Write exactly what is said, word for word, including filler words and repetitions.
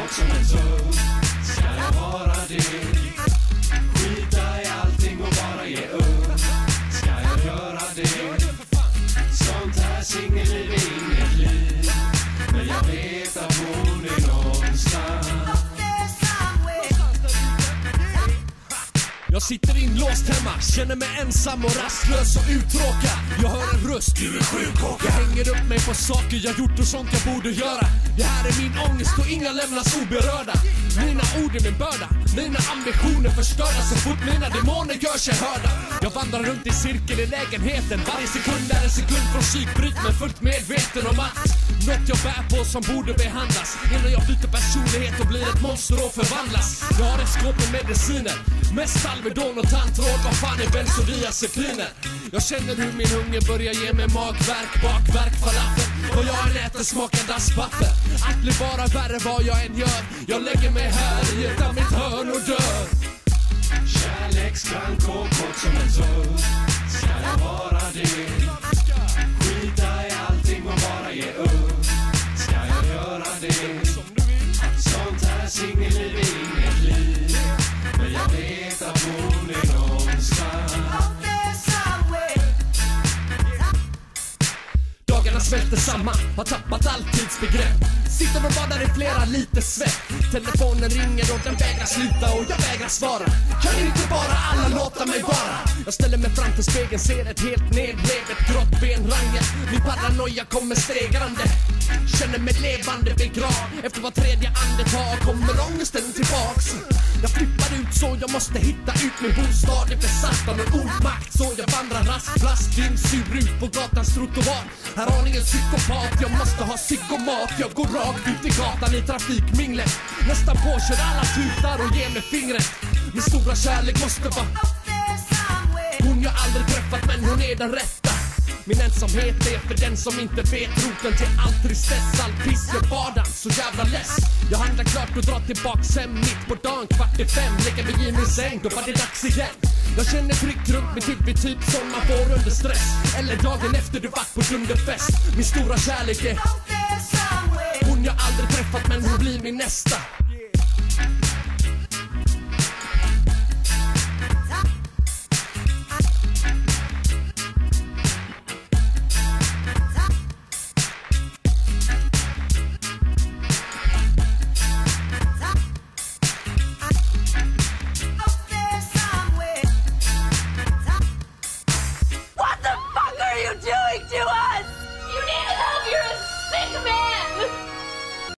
kort som en tugg. Ska jag vara det? Skita i allting och bara ge upp. Ska jag göra det? Sånt här singelliv är inget liv. Men jag vet att hon är någonstans. Jag sitter inlåst hemma, känner mig ensam och rastlös och uttråkad. Jag hör en röst, du är sjuk och jag hänger upp mig på saker jag gjort och sånt jag borde göra. Det här är min ångest och inga lämnas oberörda. Mina ord är min börda, mina ambitioner förstörda så fort mina demoner gör sig hörda. Jag vandrar runt i cirkel i lägenheten, varje sekund är en sekund från psykbryt, men fullt medveten om att något jag bär på som borde behandlas innan jag byter personlighet och blir ett monster och förvandlas. Jag har ett skåp med mediciner, mest Alvedon och tantråd, vad fan är bensodiazepiner? Jag känner hur min hunger börjar ge mig magverk, bakverk, falafel. Och jag än äter smakar dasspapper. Allt blir bara värre vad jag än gör. Jag lägger mig här i ett av mitt hörn och dör. Kärlekskrank och kort som en tugg. Ska jag vara det? Skita i allting och bara ge upp. Ska jag göra det? Sånt här singelliv är inget liv. Men jag vet att hon är någonstans. Dagarna smälter samman, har tappat all tidsbegrepp. Sitter och badar i flera liter svett. Telefonen ringer och den vägrar sluta och jag vägrar svara. Kan inte bara alla låta mig vara? Jag ställer mig fram till spegeln, ser ett helt nedlevet grått benrangel. Min paranoia kommer stegrande. Känner mig levande begrav. Efter var tredje andetag kommer ångesten tillbaks. Jag flippar ut så jag måste hitta ut min bostad. Är besatt av någon ordmakt så jag vandrar rasplast in sur ut på gatans trottoar. Här har ingen psykopat, jag måste ha psykomat. Jag går rakt ut i gatan i trafikminglet. Nästan påkör alla tutar och ger mig fingret. Min stora kärlek måste vara hon jag aldrig träffat, men hon är den rätta. Min ensamhet är för den som inte vet roten till all tristess, all piss. Jag vardagen så jävla less. Jag handlar klart och drar tillbaks hem mitt på dagen, kvart i fem. Lägger mig i min säng, då var det dags igen. Jag känner tryck runt mitt huvud typ som man får under stress. Eller dagen efter du varit på dunderfest. Min stora kärlek är hon jag aldrig träffat, men hon blir min nästa.